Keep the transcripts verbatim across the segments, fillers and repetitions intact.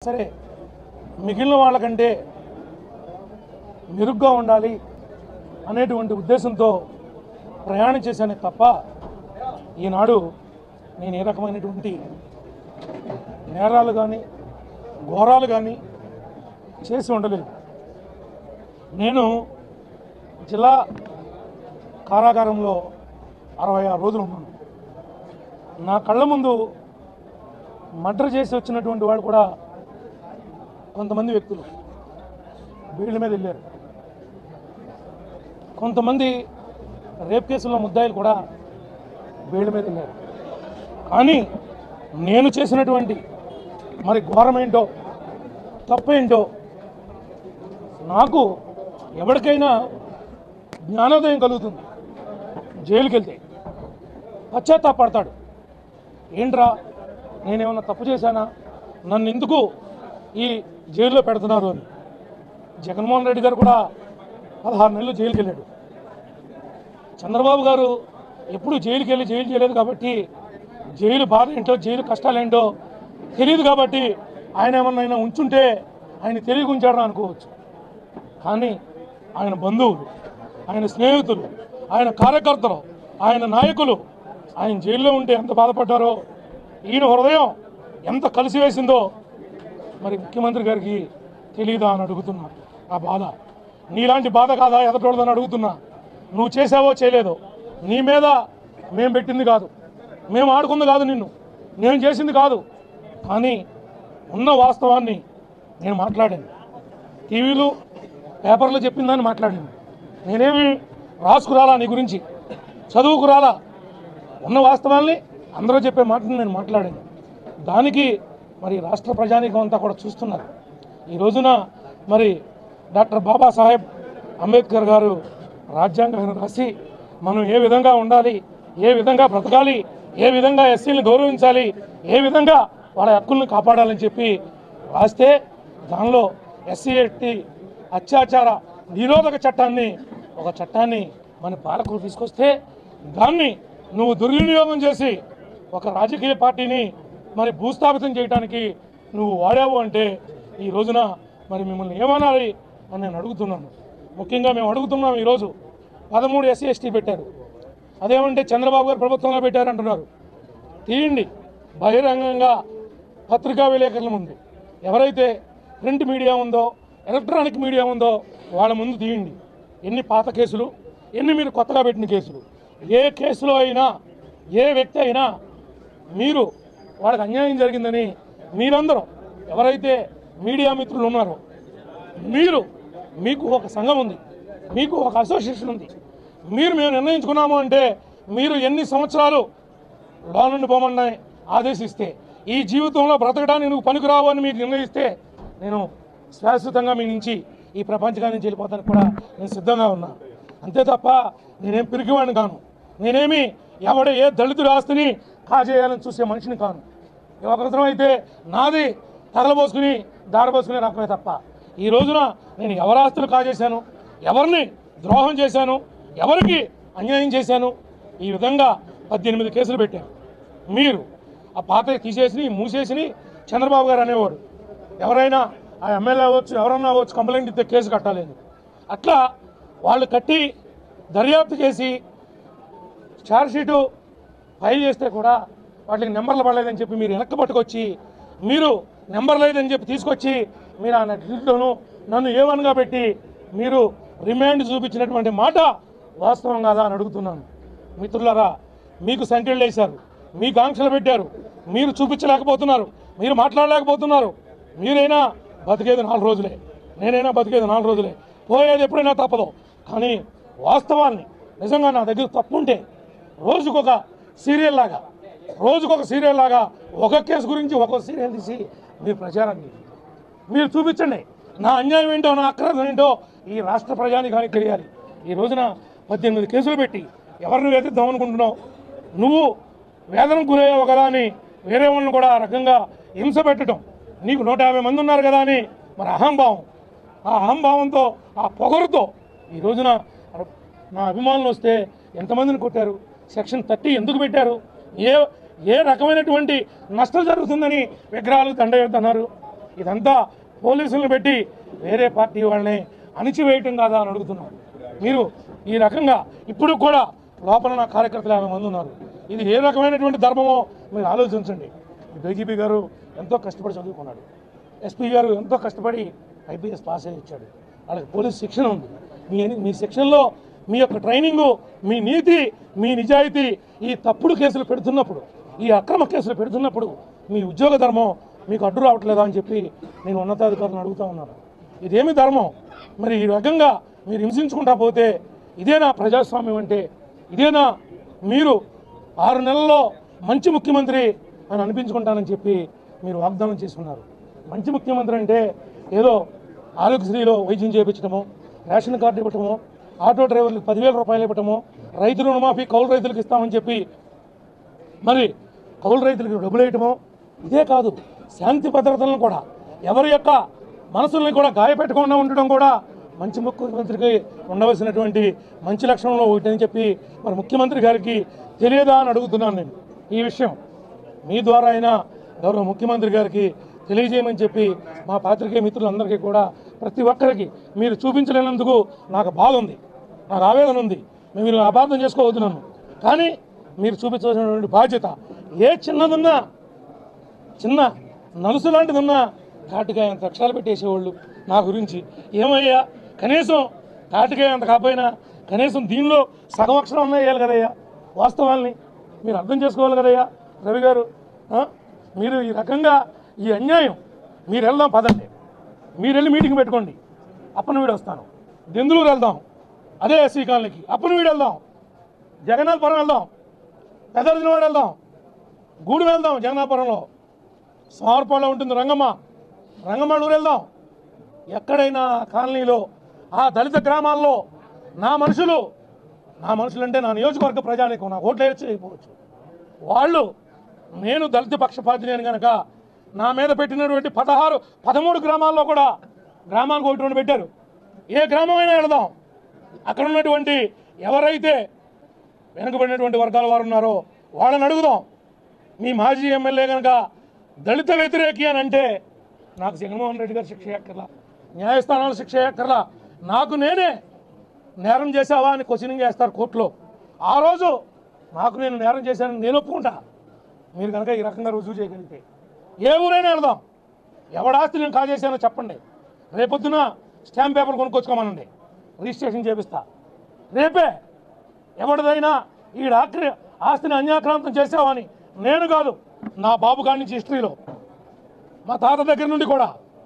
సరే మిగిలిన వాళ్ళకంటే మెరుగ్గా ఉండాలి అనేటువంటి ఉద్దేశంతో ప్రయాణం చేశానే తప్ప ఈనాడు నేను ఏ రకమైనటువంటి నేరాలు కానీ ఘోరాలు కానీ చేసి ఉండలేదు. నేను జిల్లా కారాగారంలో అరవై ఆరు రోజులు ఉన్నాను. నా కళ్ళ ముందు మర్డర్ చేసి వచ్చినటువంటి వాళ్ళు కూడా కొంతమంది వ్యక్తులు వీళ్ళ మీద వెళ్ళారు. కొంతమంది రేప్ కేసుల్లో ముద్దాయిలు కూడా వీళ్ళ మీద వెళ్ళారు. కానీ నేను చేసినటువంటి మరి ఘోరమేంటో తప్పేంటో నాకు ఎవరికైనా జ్ఞానోదయం కలుగుతుంది. జైలుకి వెళ్తే పశ్చాత్తాపడతాడు. ఏంట్రా నేనేమన్నా తప్పు చేశానా, నన్ను ఎందుకు ఈ జైల్లో పెడుతున్నారు అని. జగన్మోహన్ రెడ్డి గారు కూడా పదహారు నెలలు జైలుకి వెళ్ళాడు. చంద్రబాబు గారు ఎప్పుడు జైలుకి వెళ్ళి జైలు చేయలేదు కాబట్టి జైలు బాధ ఏంటో జైలు కష్టాలు ఏంటో తెలియదు కాబట్టి ఆయన ఏమన్నా ఉంచుంటే ఆయన తెలియ ఉంచాడని అనుకోవచ్చు. కానీ ఆయన బంధువులు, ఆయన స్నేహితులు, ఆయన కార్యకర్తలు, ఆయన నాయకులు ఆయన జైల్లో ఉంటే ఎంత బాధపడ్డారో, ఈయన హృదయం ఎంత కలిసివేసిందో మరి ముఖ్యమంత్రి గారికి తెలియదా అని అడుగుతున్నా. ఆ బాధ నీలాంటి బాధ కాదా ఎదటోళ్ళదని అడుగుతున్నా. నువ్వు చేసావో చేయలేదో నీ మీద మేము పెట్టింది కాదు, మేము ఆడుకుంది కాదు, నిన్ను నేను చేసింది కాదు. కానీ ఉన్న వాస్తవాన్ని నేను మాట్లాడాను. టీవీలు పేపర్లు చెప్పిందని మాట్లాడాను. నేనేమి రాసుకురాలా, నీ గురించి చదువుకురాలా, ఉన్న వాస్తవాన్ని అందరూ చెప్పే మాటను నేను మాట్లాడాను. దానికి మరి రాష్ట్ర ప్రజానీకం అంతా కూడా చూస్తున్నారు. ఈ రోజున మరి డాక్టర్ బాబాసాహెబ్ అంబేద్కర్ గారు రాజ్యాంగాన్ని రాసి మనం ఏ విధంగా ఉండాలి, ఏ విధంగా బ్రతకాలి, ఏ విధంగా ఎస్సీలను గౌరవించాలి, ఏ విధంగా వాళ్ళ హక్కులను కాపాడాలని చెప్పి రాస్తే దానిలో ఎస్సీ ఎస్టీ అత్యాచార నిరోధక చట్టాన్ని ఒక చట్టాన్ని మన పాలకులు తీసుకొస్తే దాన్ని నువ్వు దుర్వినియోగం చేసి ఒక రాజకీయ పార్టీని మరి భూస్థాపితం చేయడానికి నువ్వు వాడావు అంటే ఈ రోజున మరి మిమ్మల్ని ఏమనాలి అని నేను అడుగుతున్నాను. ముఖ్యంగా మేము అడుగుతున్నాం. ఈరోజు పదమూడు ఎస్సీ ఎస్టీ పెట్టారు. అదేమంటే చంద్రబాబు గారు ప్రభుత్వంలో పెట్టారంటున్నారు. తీయండి బహిరంగంగా పత్రికా విలేకరుల ముందు, ఎవరైతే ప్రింట్ మీడియా ఉందో ఎలక్ట్రానిక్ మీడియా ఉందో వాళ్ళ ముందు తీయండి. ఎన్ని పాత కేసులు, ఎన్ని మీరు కొత్తగా పెట్టిన కేసులు, ఏ కేసులో అయినా ఏ వ్యక్తి అయినా మీరు వాళ్ళకి అన్యాయం జరిగిందని మీరందరూ ఎవరైతే మీడియా మిత్రులు ఉన్నారో మీరు, మీకు ఒక సంఘం ఉంది, మీకు ఒక అసోసియేషన్ ఉంది, మీరు మేము నిర్ణయించుకున్నాము అంటే మీరు ఎన్ని సంవత్సరాలు లో నుండి పోమని ఆదేశిస్తే ఈ జీవితంలో బ్రతకడానికి నువ్వు పనికిరావు అని మీకు నిర్ణయిస్తే నేను శాశ్వతంగా మీ నుంచి ఈ ప్రపంచకాన్ని నుంచి వెళ్ళిపోతానికి కూడా నేను సిద్ధంగా ఉన్నా. అంతే తప్ప నేనేం పిరికివాడిని కాను. నేనేమి ఎవడ ఏ దళితుడి ఆస్తిని కాజేయాలని చూసే మనిషిని కాను. ఒకరితం అయితే నాది తగలబోసుకుని దారబోసుకునే రకమే తప్ప ఈ రోజున నేను ఎవరి ఆస్తులు కాజేశాను, ఎవరిని ద్రోహం చేశాను, ఎవరికి అన్యాయం చేశాను, ఈ విధంగా పద్దెనిమిది కేసులు పెట్టాను. మీరు ఆ పాత తీసేసి మూసేసి చంద్రబాబు గారు అనేవాడు ఎవరైనా ఆ ఎమ్మెల్యే అవ్వచ్చు ఎవరన్నా అవ్వచ్చు కంప్లైంట్ ఇస్తే కేసు కట్టాలని. అట్లా వాళ్ళు కట్టి దర్యాప్తు చేసి ఛార్జ్షీటు ఫైల్ చేస్తే కూడా వాటికి నెంబర్లు పడలేదని చెప్పి మీరు వెనక్కి పట్టుకొచ్చి మీరు నెంబర్ లేదని చెప్పి తీసుకొచ్చి మీరు ఆ నెట్లోనూ నన్ను ఏవన్గా పెట్టి మీరు రిమాండ్ చూపించినటువంటి మాట వాస్తవం కాదా అని అడుగుతున్నాను. మిత్రులారా, మీకు సంఖ్యలు వేశారు, మీకు ఆంక్షలు పెట్టారు, మీరు చూపించలేకపోతున్నారు, మీరు మాట్లాడలేకపోతున్నారు. మీరైనా బతికేది నాలుగు రోజులే, నేనైనా బతికేది నాలుగు రోజులే, పోయేది ఎప్పుడైనా తప్పదు. కానీ వాస్తవాన్ని నిజంగా నా దగ్గర తప్పు ఉంటే రోజుకొక సీరియల్ లాగా రోజుకొక సీరియల్ లాగా ఒక కేసు గురించి ఒక్కొక్క సీరియల్ తీసి మీరు ప్రచారాన్ని మీరు చూపించండి. నా అన్యాయం ఏంటో, నా అక్రమం ఏంటో ఈ రాష్ట్ర ప్రజానీకానికి తెలియాలి. ఈ రోజున పద్దెనిమిది కేసులు పెట్టి ఎవరిని వేధిద్దాం అనుకుంటున్నావు, నువ్వు వేదనకు గురయ్యావు కదా అని వేరే వాళ్ళని కూడా ఆ రకంగా హింస పెట్టడం, నీకు నూట యాభై మంది ఉన్నారు కదా అని మరి అహంభావం, ఆ అహంభావంతో ఆ పొగరుతో ఈ రోజున నా అభిమానులు వస్తే ఎంతమందిని కొట్టారు, సెక్షన్ థర్టీ ఎందుకు పెట్టారు, ఏ ఏ రకమైనటువంటి నష్టం జరుగుతుందని విగ్రహాలకు దండ వేస్తున్నారు. ఇదంతా పోలీసులను పెట్టి వేరే పార్టీ వాళ్ళని అణిచివేయటం కాదా అని అడుగుతున్నాను. మీరు ఈ రకంగా ఇప్పుడు కూడా లోపల నా కార్యకర్తలు యాభై మంది ఉన్నారు. ఇది ఏ రకమైనటువంటి ధర్మమో మీరు ఆలోచించండి. డీజీపీ గారు ఎంతో కష్టపడి చదువుకున్నాడు, ఎస్పీ గారు ఎంతో కష్టపడి ఐపీఎస్ పాస్ అయ్యి వచ్చాడు, వాళ్ళకి పోలీస్ శిక్షణ ఉంది. మీ మీ శిక్షణలో మీ యొక్క ట్రైనింగు, మీ నీతి, మీ నిజాయితీ ఈ తప్పుడు కేసులు పెడుతున్నప్పుడు, ఈ అక్రమ కేసులు పెడుతున్నప్పుడు మీ ఉద్యోగ ధర్మం మీకు అడ్డు రావట్లేదా అని చెప్పి నేను ఉన్నతాధికారులను అడుగుతూ ఉన్నాను. ఇదేమి ధర్మం? మరి ఈ రకంగా మీరు హింసించుకుంటా పోతే ఇదేనా ప్రజాస్వామ్యం అంటే? ఇదేనా మీరు ఆరు నెలల్లో మంచి ముఖ్యమంత్రి అని అనిపించుకుంటానని చెప్పి మీరు వాగ్దానం చేసుకున్నారు? మంచి ముఖ్యమంత్రి అంటే ఏదో ఆరోగ్యశ్రీలో వైద్యం చేయించడమో, రేషన్ కార్డు ఇవ్వటమో, ఆటో డ్రైవర్లకు పదివేల రూపాయలు ఇవ్వటమో, రైతు రుణమాఫీ కౌలు రైతులకు ఇస్తామని చెప్పి మరి కౌలు రైతులకు డబ్బులు వేయటమో ఇదే కాదు. శాంతి భద్రతలను కూడా, ఎవరి యొక్క మనసుల్ని కూడా గాయపెట్టకుండా ఉండడం కూడా మంచి ముఖ్యమంత్రికి ఉండవలసినటువంటి మంచి లక్షణంలో ఒకటని చెప్పి మరి ముఖ్యమంత్రి గారికి తెలియదా అని అడుగుతున్నాను నేను. ఈ విషయం మీ ద్వారా అయినా గౌరవ ముఖ్యమంత్రి గారికి తెలియజేయమని చెప్పి మా పాత్రికేయ మిత్రులందరికీ కూడా ప్రతి ఒక్కరికి మీరు చూపించలేనందుకు నాకు బాధ ఉంది, నాకు ఆవేదన ఉంది. మీరు అపార్థం చేసుకోవద్దు నన్ను, కానీ మీరు చూపించాల్సినటువంటి బాధ్యత ఏ చిన్నదున్నా, చిన్న నలుసు లాంటిదున్నా ఘాటుగా అంత అక్షరాలు పెట్టేసేవాళ్ళు నా గురించి. ఏమయ్యా, కనీసం ఘాటుగా అంత కాకపోయినా కనీసం దీనిలో సగం అక్షరం అన్నా వేయాలి కదయ్యా. వాస్తవాల్ని మీరు అర్థం చేసుకోవాలి కదయ్యా. రవి గారు, మీరు ఈ రకంగా ఈ అన్యాయం, మీరు వెళ్దాం పదండి, మీరు వెళ్ళి మీటింగ్ పెట్టుకోండి, అప్పన వీడు వస్తాను. దెందులూరు వెళ్దాం, అదే ఎస్సీ కాలనీకి, అప్పన వీడు వెళ్దాం, జగన్నాథపురం వెళ్దాం, పెద్దర్జనవాడ వెళ్దాం, గూడు వెళ్దాం, జగన్నాథపురంలో స్మార్పాడులో ఉంటుంది రంగమ్మ, రంగమ్మ ఊరు వెళ్దాం. ఎక్కడైనా కాలనీలో ఆ దళిత గ్రామాల్లో నా మనుషులు, నా మనుషులు అంటే నా నియోజకవర్గ ప్రజానీకం, నా ఓట్లు వేయచ్చు అయిపోవచ్చు, వాళ్ళు నేను దళిత పక్షపాతిని అని కనుక నా మీద పెట్టినటువంటి పదహారు పదమూడు గ్రామాల్లో కూడా గ్రామానికి ఒకటి రెండు పెట్టారు. ఏ గ్రామమైనా వెళదాం, అక్కడ ఉన్నటువంటి ఎవరైతే వెనుకబడినటువంటి వర్గాల వారు ఉన్నారో వాళ్ళని అడుగుదాం. మీ మాజీ ఎమ్మెల్యే కనుక దళిత వ్యతిరేకి అని అంటే నాకు జగన్మోహన్ రెడ్డి గారు శిక్ష ఎక్కర్లా, న్యాయస్థానాలు శిక్ష ఎక్కర్లా, నాకు నేనే నేరం చేసావా అని క్వశ్చనింగ్ చేస్తారు కోర్టులో. ఆ రోజు నాకు నేను నేరం చేశానని నేను ఒప్పుకుంటా, మీరు కనుక ఈ రకంగా రుజువు చేయగలిగితే. ఏ ఊరైనా వెళదాం, ఎవడాస్తి నేను కాజేశానో చెప్పండి, రేపొద్దున స్టాంప్ పేపర్ కొనుక్కొచ్చుకోమనండి, రిజిస్ట్రేషన్ చేపిస్తా. రేపే ఎవరిదైనా ఈ ఆక్రి ఆస్తిని అన్యాక్రాంతం చేసావని నేను కాదు, నా బాబు గారి నుంచి హిస్టరీలో మా తాత దగ్గర నుండి కూడా.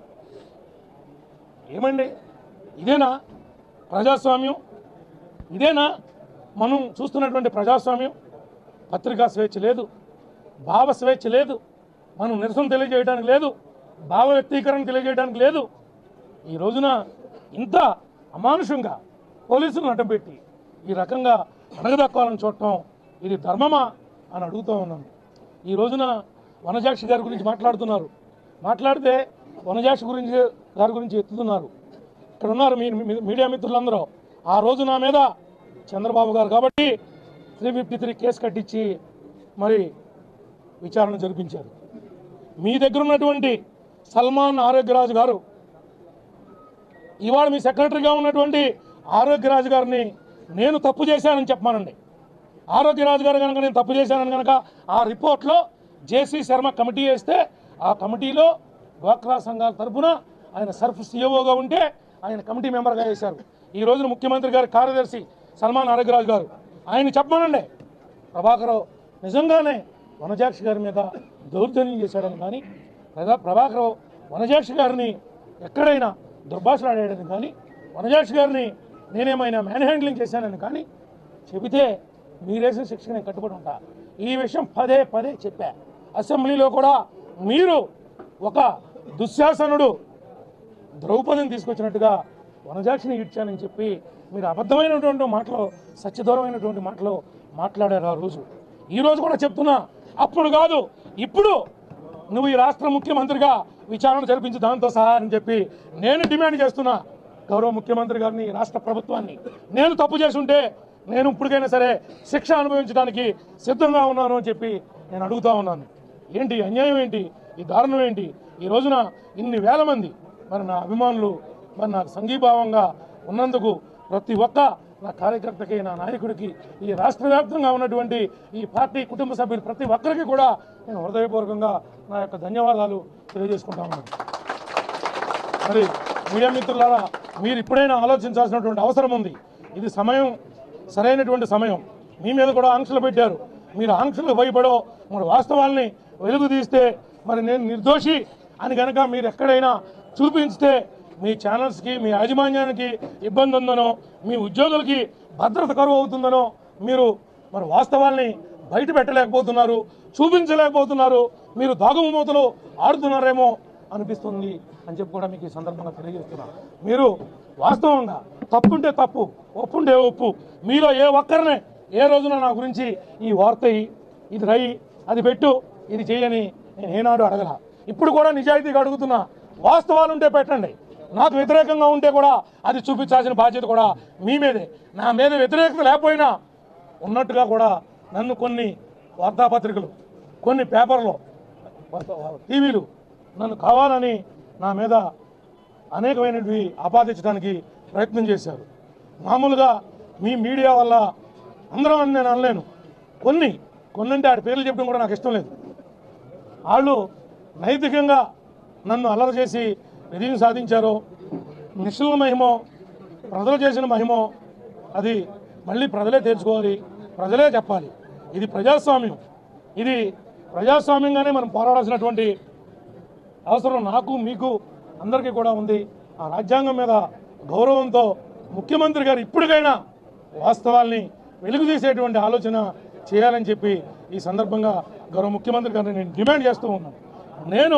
ఏమండి, ఇదేనా ప్రజాస్వామ్యం? ఇదేనా మనం చూస్తున్నటువంటి ప్రజాస్వామ్యం? పత్రికా స్వేచ్ఛ లేదు, భావ స్వేచ్ఛ లేదు, మనం నిరసన తెలియజేయడానికి లేదు, భావ వ్యక్తీకరణ తెలియజేయడానికి లేదు. ఈ రోజున ఇంత అమానుషంగా పోలీసులను అడ్డంపెట్టి ఈ రకంగా అడగదక్కాలని చూడటం ఇది ధర్మమా అని అడుగుతూ ఉన్నాను. ఈ రోజున వనజాక్షి గారి గురించి మాట్లాడుతున్నారు, మాట్లాడితే వనజాక్షి గురించి గారి గురించి ఎత్తుతున్నారు. ఇక్కడ ఉన్నారు మీ మీడియా మిత్రులందరూ. ఆ రోజు నా మీద చంద్రబాబు గారు కాబట్టి త్రీ ఫిఫ్టీ త్రీ కేసు కట్టించి మరి విచారణ జరిపించారు. మీ దగ్గర ఉన్నటువంటి సల్మాన్ ఆరోగ్యరాజు గారు, ఇవాళ మీ సెక్రటరీగా ఉన్నటువంటి ఆరోగ్యరాజు గారిని నేను తప్పు చేశానని చెప్పమానండి. ఆరోగ్యరాజు గారు కనుక నేను తప్పు చేశానని కనుక ఆ రిపోర్ట్లో జేసీ శర్మ కమిటీ వేస్తే ఆ కమిటీలో డ్వాక్రా సంఘాల తరఫున ఆయన సర్ఫ్ సీఈఓగా ఉంటే ఆయన కమిటీ మెంబర్గా వేశారు. ఈ రోజున ముఖ్యమంత్రి గారి కార్యదర్శి సల్మాన్ ఆరోగ్యరాజు గారు, ఆయన చెప్పమానండి ప్రభాకర్ నిజంగానే వనజాక్షి గారి మీద దౌర్జన్యం చేశాడని కానీ, ప్రజా ప్రభాకర్ వనజాక్షి గారిని ఎక్కడైనా దుర్భాషలాడాడని కానీ, వనజాక్షి గారిని నేనేమైనా మ్యాన్ హ్యాండ్లింగ్ చేశానని కానీ చెబితే మీరేసిన శిక్షణ నేను కట్టుబడి ఉంటా. ఈ విషయం పదే పదే చెప్పా. అసెంబ్లీలో కూడా మీరు ఒక దుశ్శాసనుడు ద్రౌపదిని తీసుకొచ్చినట్టుగా వనజాక్షిని ఇచ్చానని చెప్పి మీరు అబద్ధమైనటువంటి మాటలు, సత్యదూరమైనటువంటి మాటలు మాట్లాడారు ఆ రోజు. ఈరోజు కూడా చెప్తున్నా, అప్పుడు కాదు ఇప్పుడు నువ్వు ఈ రాష్ట్ర ముఖ్యమంత్రిగా విచారణ జరిపించి దాంతో సహా అని చెప్పి నేను డిమాండ్ చేస్తున్నా. గౌరవ ముఖ్యమంత్రి గారిని, రాష్ట్ర ప్రభుత్వాన్ని, నేను తప్పు చేసుంటే నేను ఇప్పటికైనా సరే శిక్ష అనుభవించడానికి సిద్ధంగా ఉన్నాను అని చెప్పి నేను అడుగుతా ఉన్నాను. ఏంటి అన్యాయం, ఏంటి ఈ దారుణం, ఏంటి ఈ రోజున ఇన్ని వేల మంది మరి నా అభిమానులు మరి నాకు సంఘీభావంగా ఉన్నందుకు ప్రతి ఒక్క నా కార్యకర్తకి, నా నాయకుడికి, ఈ రాష్ట్ర వ్యాప్తంగా ఉన్నటువంటి ఈ పార్టీ కుటుంబ సభ్యులు ప్రతి ఒక్కరికి కూడా నేను హృదయపూర్వకంగా నా యొక్క ధన్యవాదాలు తెలియజేసుకుంటా ఉన్నాను. మరి మీడియా మిత్రులారా, మీరు ఇప్పుడైనా ఆలోచించాల్సినటువంటి అవసరం ఉంది. ఇది సమయం, సరైనటువంటి సమయం. మీ మీద కూడా ఆంక్షలు పెట్టారు. మీరు ఆంక్షలు భయపడో మరి వాస్తవాల్ని వెలుగు తీస్తే మరి నేను నిర్దోషి అని కనుక మీరు ఎక్కడైనా చూపించితే మీ ఛానల్స్కి, మీ యాజమాన్యానికి ఇబ్బంది ఉందనో, మీ ఉద్యోగులకి భద్రత కరువు అవుతుందనో మీరు మరి వాస్తవాల్ని బయట పెట్టలేకపోతున్నారు, చూపించలేకపోతున్నారు, మీరు దాగుమూతలు ఆడుతున్నారేమో అనిపిస్తుంది అని చెప్పి కూడా మీకు ఈ సందర్భంగా తెలియజేస్తున్నాను. మీరు వాస్తవంగా తప్పుంటే తప్పు, ఒప్పుంటే ఒప్పు, మీలో ఏ ఒక్కరినే ఏ రోజున నా గురించి ఈ వార్త ఇది రై, అది పెట్టు, ఇది చేయని నేను ఏనాడు అడగల. ఇప్పుడు కూడా నిజాయితీగా అడుగుతున్నా, వాస్తవాలు ఉంటే పెట్టండి. నాకు వ్యతిరేకంగా ఉంటే కూడా అది చూపించాల్సిన బాధ్యత కూడా మీ మీదే. నా మీద వ్యతిరేకత లేకపోయినా ఉన్నట్టుగా కూడా నన్ను కొన్ని వార్తాపత్రికలు, కొన్ని పేపర్లు, టీవీలు నన్ను కావాలని నా మీద అనేకమైనవి ఆపాదించడానికి ప్రయత్నం చేశారు. మామూలుగా మీ మీడియా వల్ల అందరం అని నేను అనలేను. కొన్ని కొన్ని అంటే ఆడి పేర్లు చెప్పడం కూడా నాకు ఇష్టం లేదు. వాళ్ళు నైతికంగా నన్ను అల్లరి చేసి విజయం సాధించారో, నిశ్చల మహిమో, ప్రజలు చేసిన మహిమో అది మళ్ళీ ప్రజలే తేల్చుకోవాలి, ప్రజలే చెప్పాలి. ఇది ప్రజాస్వామ్యం. ఇది ప్రజాస్వామ్యంగానే మనం పోరాడాల్సినటువంటి అవసరం నాకు, మీకు, అందరికీ కూడా ఉంది. ఆ రాజ్యాంగం మీద గౌరవంతో ముఖ్యమంత్రి గారు ఇప్పటికైనా వాస్తవాల్ని వెలుగు తీసేటువంటి ఆలోచన చేయాలని చెప్పి ఈ సందర్భంగా గౌరవ ముఖ్యమంత్రి గారిని నేను డిమాండ్ చేస్తూ ఉన్నాను. నేను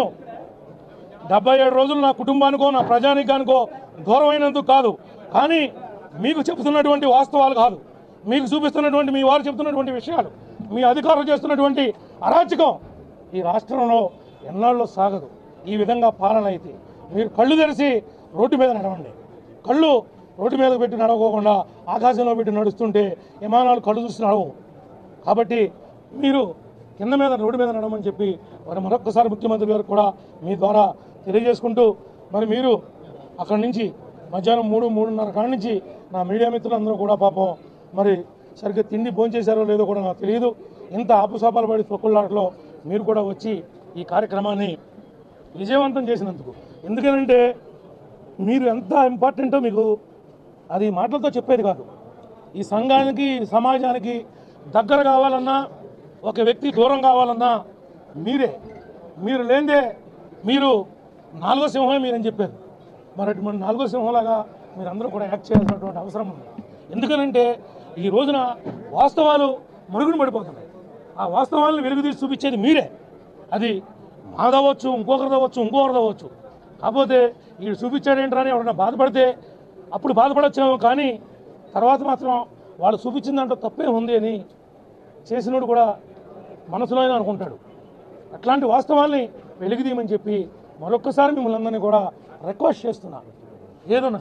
డెబ్బై ఏడు రోజులు నా కుటుంబానికో, నా ప్రజానికానికో దూరం అయినందుకు కాదు, కానీ మీకు చెబుతున్నటువంటి వాస్తవాలు కాదు, మీకు చూపిస్తున్నటువంటి మీ వారు చెబుతున్నటువంటి విషయాలు, మీ అధికారులు చేస్తున్నటువంటి అరాచకం ఈ రాష్ట్రంలో ఎన్నాళ్ళు సాగదు. ఈ విధంగా పాలన అయితే మీరు కళ్ళు తెరిచి రోడ్డు మీద నడవండి. కళ్ళు రోడ్డు మీద పెట్టి నడవకోకుండా ఆకాశంలో పెట్టి నడుస్తుంటే విమానాలు కళ్ళు చూసి నడవు. కాబట్టి మీరు కింద మీద రోడ్డు మీద నడవమని చెప్పి మరి మరొకసారి ముఖ్యమంత్రి గారు కూడా మీ ద్వారా తెలియజేసుకుంటూ, మరి మీరు అక్కడి నుంచి మధ్యాహ్నం మూడు మూడున్నర కాడి నుంచి నా మీడియా మిత్రులందరూ కూడా పాపం మరి సరిగ్గా తిండి భోంచేశారో లేదో కూడా నాకు తెలియదు. ఇంత ఆపుసాపాలు పడి తొక్కులాటలో మీరు కూడా వచ్చి ఈ కార్యక్రమాన్ని విజయవంతం చేసినందుకు, ఎందుకనంటే మీరు ఎంత ఇంపార్టెంటో మీకు అది మాటలతో చెప్పేది కాదు. ఈ సంఘానికి, సమాజానికి దగ్గర కావాలన్నా, ఒక వ్యక్తి దూరం కావాలన్నా మీరే. మీరు లేదే మీరు నాలుగో సింహమే మీరని చెప్పారు. మరి అటువంటి నాలుగో సింహంలాగా మీరందరూ కూడా యాక్ట్ చేయాల్సినటువంటి అవసరం ఉంది. ఎందుకనంటే ఈ రోజున వాస్తవాలు మరుగున పడిపోతున్నాయి. ఆ వాస్తవాలను వెలుగుదీసి చూపించేది మీరే. అది మాదవచ్చు, ఇంకొకరిదవచ్చు, ఇంకొకరిదవచ్చు. కాకపోతే వీడు చూపించాడేంట్రా అని ఎవరైనా బాధపడితే అప్పుడు బాధపడచ్చేమో, కానీ తర్వాత మాత్రం వాళ్ళు చూపించిన దాంట్లో తప్పే ఉంది అని చేసినోడు కూడా మనసులో అయినా అనుకుంటాడు. అట్లాంటి వాస్తవాల్ని వెలుగుదీయమని చెప్పి మరొక్కసారి మిమ్మల్ని అందరినీ కూడా రిక్వెస్ట్ చేస్తున్నాను. ఏదన్నా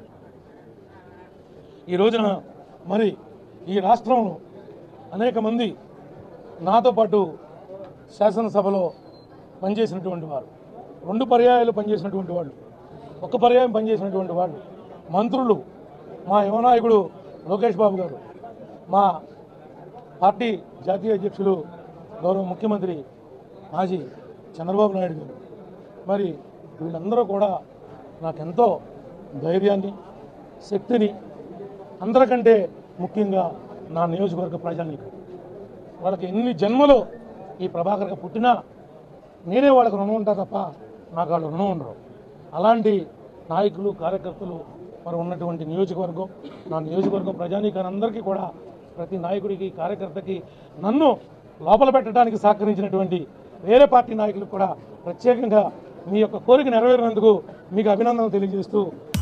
ఈ రోజున మరి ఈ రాష్ట్రంలో అనేక మంది నాతో పాటు శాసనసభలో పనిచేసినటువంటి వారు, రెండు పర్యాయాలు పనిచేసినటువంటి వాళ్ళు, ఒక పర్యాయం పనిచేసినటువంటి వాళ్ళు, మంత్రులు, మా యువనాయకుడు లోకేష్ బాబు గారు, మా పార్టీ జాతీయ అధ్యక్షులు గౌరవ ముఖ్యమంత్రి మాజీ చంద్రబాబు నాయుడు గారు, మరి వీళ్ళందరూ కూడా నాకెంతో ధైర్యాన్ని, శక్తిని, అందరికంటే ముఖ్యంగా నా నియోజకవర్గ ప్రజానికి, వాళ్ళకి ఎన్ని జన్మలో ఈ ప్రభాకర్గా పుట్టినా నేనే వాళ్ళకి రుణం ఉంటా తప్ప నాకు వాళ్ళు రుణం ఉండరు. అలాంటి నాయకులు, కార్యకర్తలు మరి ఉన్నటువంటి నియోజకవర్గం, నా నియోజకవర్గం ప్రజానీకాన్ని అందరికీ కూడా, ప్రతి నాయకుడికి, కార్యకర్తకి, నన్ను లోపల పెట్టడానికి సహకరించినటువంటి వేరే పార్టీ నాయకులకు కూడా ప్రత్యేకంగా మీ యొక్క కోరిక నెరవేరినందుకు మీకు అభినందనలు తెలియజేస్తూ